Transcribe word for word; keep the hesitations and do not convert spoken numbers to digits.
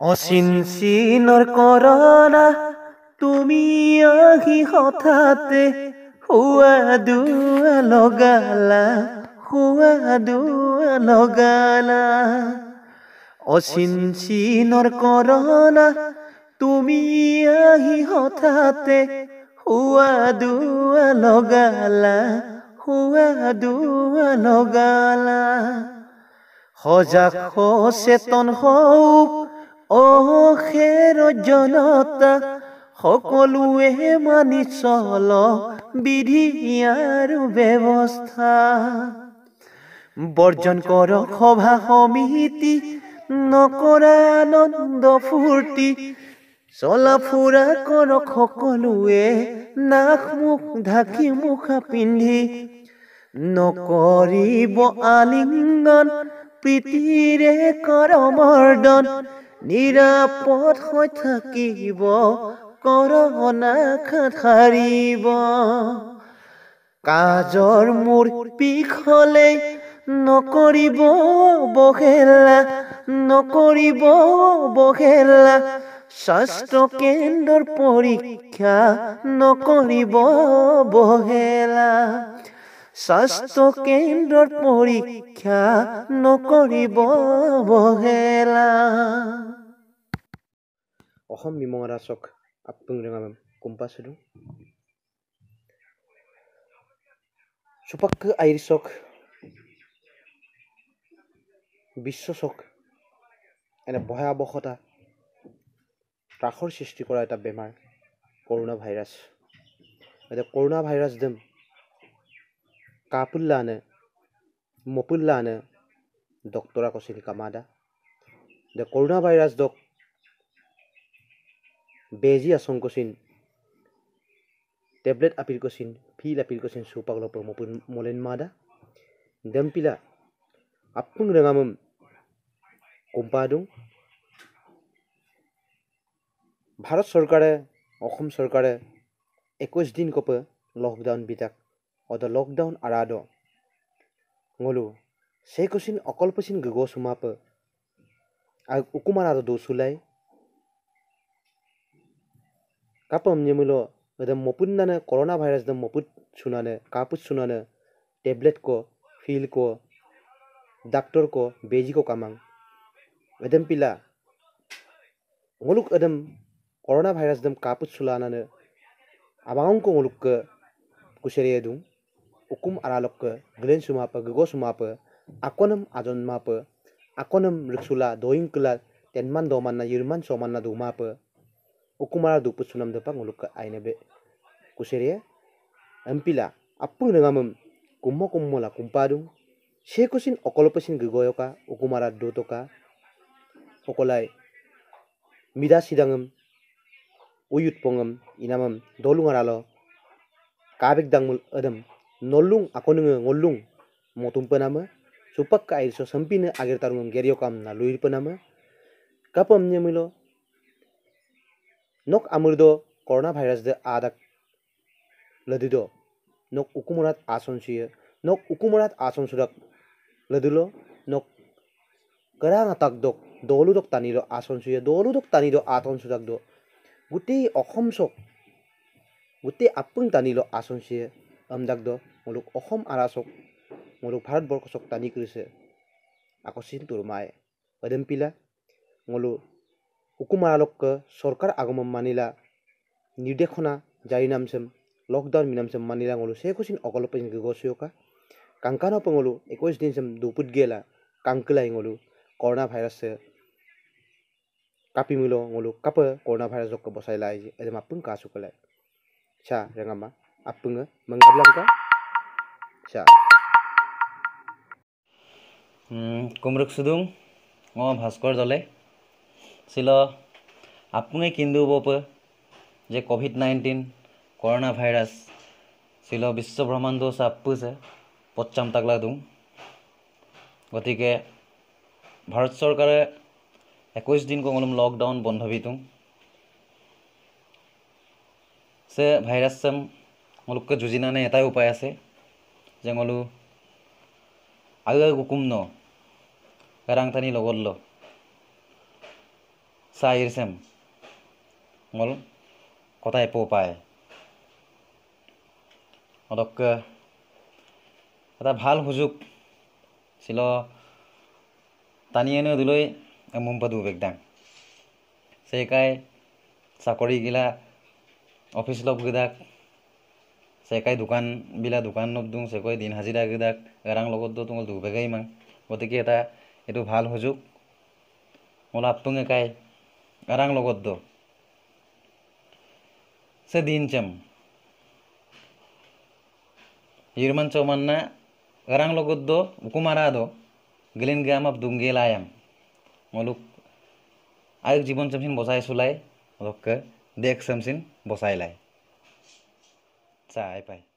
অচিন চিনৰ কৰনা তুমি আহি হঠাতে হুৱা দুৱা লগালা হুৱা দুৱা লগালা অচিন চিনৰ কৰনা তুমি আহি হঠাতে হুৱা দুৱা লগালা হুৱা দুৱা লগালা সজাগ সচেতন হওক অখেৰ জনতা সকলোৱে মানি চল বিধি আৰু ব্যৱস্থা বৰ্জন কৰ সভা সমিতি নকৰা আনন্দ ফূৰ্তি চলা ফুৰা কৰক সকলোৱে নাক মুখ ঢাকি মুখা পিন্ধি নকৰিব আলিংগন প্ৰীতিৰে কৰ মৰ্দন নিৰাপদ হৈ থাকিব কৰনা খাৰিব কাজৰ মূৰ পিক হলে নকৰিব বহেলা নকৰিব বহেলা স্বাস্থ্য কেন্দ্ৰৰ পৰীক্ষা নকৰিব বহেলা স্বাস্থ্য কেন্দ্ৰৰ পৰীক্ষা নকৰিব বহেলা অসম বিমংৰাচক আপুং ৰঙাম কুম্পাছৰু সুপাক আইৰিছক বিশ্বচক এনে ভয়াৱহতা ত্ৰাসৰ সৃষ্টি কৰা এটা বেমাৰ কৰোনা ভাইৰাছ এতিয়া কৰোনা ভাইৰাছ দেম কাপুল্লানে মপুল্লানে ডক্টৰা কছিল কামাদা দে কৰোনা ভাইৰাছ দক বেজি আশংকচিন টেবলেট আপিল কচিন ফিল আপিল কচিন সুপাগল মপুল মলেন মাদা দেমপিলা আপুং ৰঙামম কুম্পাদুং ভাৰত চৰকাৰে অসম চৰকাৰে একৈশ দিন কপে লকডাউন বিতাক অদ লকডাউন আৰাদ ngolu sei kosin okol posin gego sumap ag ukumara do sulai kapam nyemulo edam mopunnane corona virus dam moput sunane kaput sunane tablet ko fil ko doctor ko beji ko kamang edam pila ngoluk edam corona virus dam kaput sulanane abang ko ngoluk ke kuseri edung ukum aralok ke glen sumapa gego sumapa akonam ajon mapa akonam riksula doing kala tenman doman na yirman soman na dumapa ukumara du pusunam de pang ngoluk ke ainebe kuseri ampila apung ngamam kummo kummola kumpadung sekosin okolopesin gegoyoka ukumara do toka okolai mida sidangam uyut pongam inamam dolungaralo kabik dangmul adam nolung akonung ngolung motum penama supak ka airso sampine agar tarungam gerio kam na luir penama kapam nyemilo nok amurdo corona virus de adak ladido nok ukumurat ason siye nok ukumurat ason sudak ladulo nok karang atak dok dolu dok tanilo ason siye dolu dok tanido aton sudak do guti okhom sok guti apung tanilo ason siye amdak do muluk Assam আৰাসক muluk Bharatvarsha সক টানি কৰিছে আকস্মিক তুৰমাই অদম পিলা মলু হুকুমাৰলক সৰকাৰ আগমন মানিলা নিৰ্দেশনা জাৰি নামসম lockdown মিনামসম Manila মলু সেকোচিন অকলপেন গগসিয়কা কাংকানো পঙলু একৈশ দিন সম দুপুত গেলা কাংকলাই মলু করোনা ভাইরাস কাপি মিলো মলু কাপ করোনা ভাইরাস জক বসাইলাই এদম আপুং কাসুকলাই ছা রেঙামা আপুং মংগাবলাংকা ছা কুমরুক সুদুং ও ভাস্কর দলে ছিল আপুঙে কিন্তু বপ যে কোভিড নাইনটিন করোনা ভাইরাস ছিল বিশ্ব ব্রহ্মাণ্ড চাপুছে পচ্চাম তাকলা দুং গতিকে ভারত সরকারে একৈশ দিন কমলম লকডাউন বন্ধ বিতুং সে ভাইরাস সেম মলুক যুজিনানে এটাই উপায় আছে যে মলু আগে গুকুম ন গারাংতানি লগল্ল sa irsem mol kotai po pae odok এটা ভাল সুযোগ ছিল টানিয়েনো দিলৈ মুম্পাদু বেগদাং সেকাই চাকৰি গিলা অফিস লগ গিদাক সেকাই দোকান বিলা দোকান নদুং সেকৈ দিন হাজিৰা গিদাক এৰাং লগত তোমাল দুবেগাই মাং গতিকে এটা এইটো ভাল সুযোগ মোলা আপতুং একাই এৰাং লগত দ সে দিন চেম Irman comanna garang logot do ukumara do gelen gam ab dung gelayam moluk ayuk jibon samsin bosai sulai okke dek samsin bosai lai sa ai pai